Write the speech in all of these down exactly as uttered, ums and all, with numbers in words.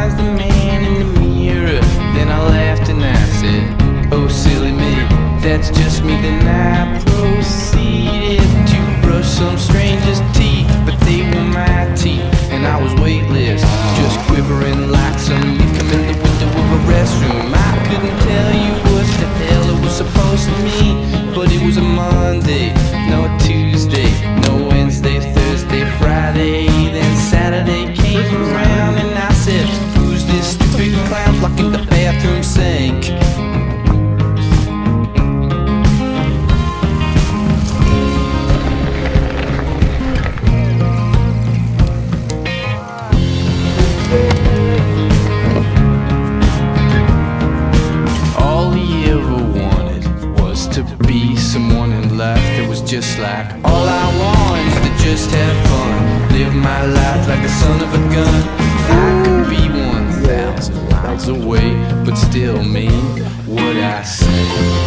recognized the man in the mirror. Then I laughed and I said, oh silly me, that's just me. Then I proceeded to brush some stranger's teeth, but they were my teeth, and I was weightless, just quivering like some leaf come in the window of a restroom. I couldn't tell you what the hell it was supposed to mean, but it was a Monday, no Tuesday, no Wednesday, Thursday, Friday. Then Saturday came around and I said, who's this stupid clown blocking the bathroom sink? Just like all I want is to just have fun, live my life like a son of a gun. I could be one thousand miles away, but still mean what I say.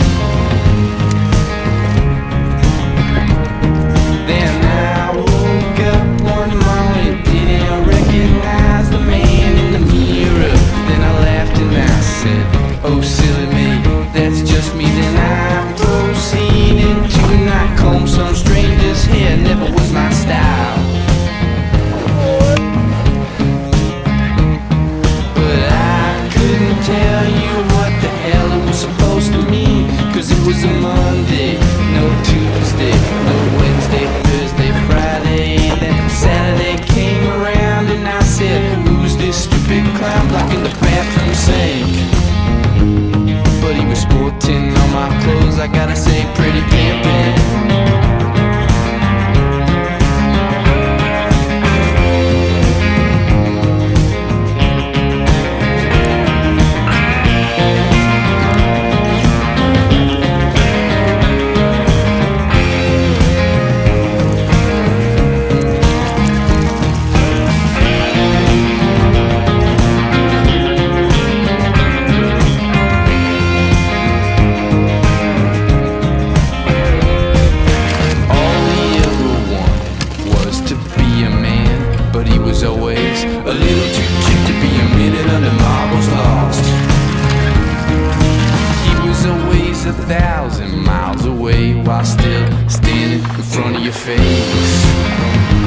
Then I woke up one morning, didn't recognize the man in the mirror. Then I laughed and I said, oh silly me, that's just me. Then I proceeded to not comb some stranger's hair, never was my style. But I couldn't tell you what the hell it was supposed to mean, cause it was a Monday, no Tuesday, no Wednesday, Thursday, Friday. Then Saturday came around and I said, who's this stupid clown blocking the bathroom sink? But he was sporting all my clothes, I gotta say, pretty pimpin'. Thousand miles away while still standing in front of your face.